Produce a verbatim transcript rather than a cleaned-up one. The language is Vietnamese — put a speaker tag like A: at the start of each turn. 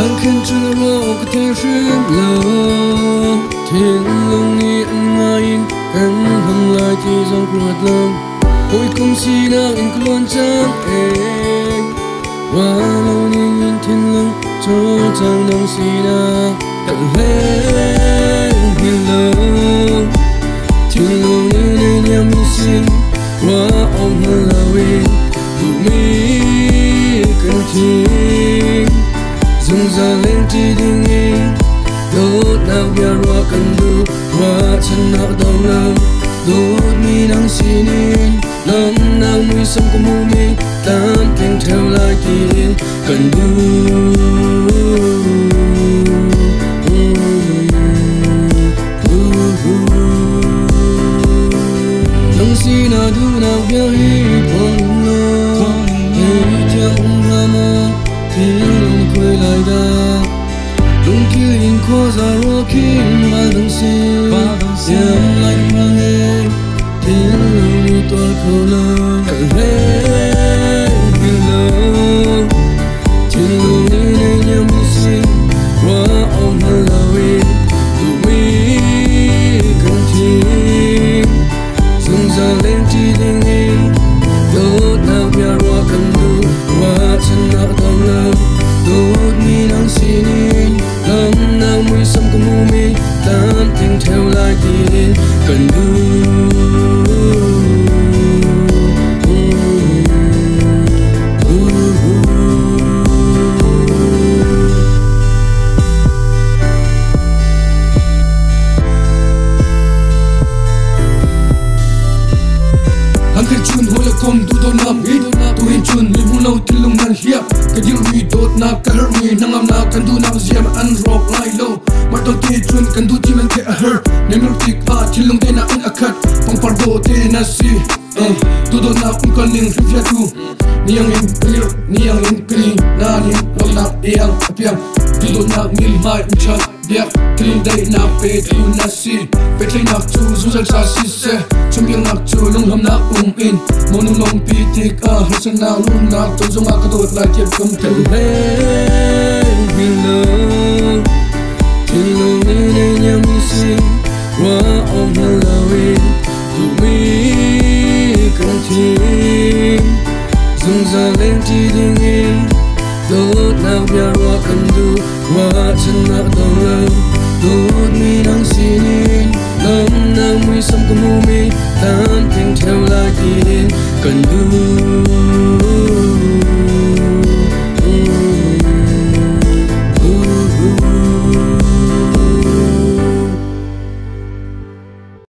A: Hàn khen chân rô có thể rìm lâu thiên lòng ni ăn ngay cần hằng lại chỉ dòng ruột lòng ôi không xì nào in luôn chẳng em qua lâu ni nhìn thiên lòng cho chẳng nông xì nào tận hết vì lâu thiên lòng ni nên nhắm xin qua ông hơn là win đủ mi cần thiên dùng ra lên chỉ đừng yên đốt nào bia roa cần đủ qua chân nào đau lòng đốt mi nắng xin in lòng nào mùi sông của mù mi tan kèm theo lại tiền cần đủ nắng xin nào đủ nào bia hi phong lo hãy chẳng ra mà thiên lòng quay lại đã đúng kia in khoa ra roa kim ba đằng xin em lại mang em thiên lòng đi toa khâu lâu cần hết vì lâu thiên lòng đi này nhắm xin qua ông hơn là win đủ mi cần thiên dùng ra lên chỉ đừng yên đốt nào bia roa cần đủ qua chân nào đau lòng đốt mi nắng xin in lòng nào mùi sông của mù mi tan tiếng theo lại tiền cần đủ hăng khen chun hoi là kom tu don nam hit tu hin chun mi mu lâu tin lung nan hiệp cái điều mi đốt na cái her mi nang am na kan tu nam ziam an rock lai lo mà tôi ti chun kan tu ti man ke a her nem lu tik a tin lung te na an akat pang par bo te na si tu don na un kan ling rifia tu niang in clear niang in clean na ni wal na yang apiang tu don na mil mai un chat dia kilung dai na pe tu na si pe tlai nak chu zuzal sa si se chumyang nak chu lung ham na um in monu long pi tik a hasan na lung na tu zonga ka dot la tiap kam tel hey below thiên lòng ni này nhắm xin qua ông hơn là win đủ mi cần thiên dùng ra lên chỉ đừng yên đốt nào bia roa cần đủ qua chân nào đau lòng đốt mi nắng xin in lòng nào mùi sông của mù mi tan tiếng theo lại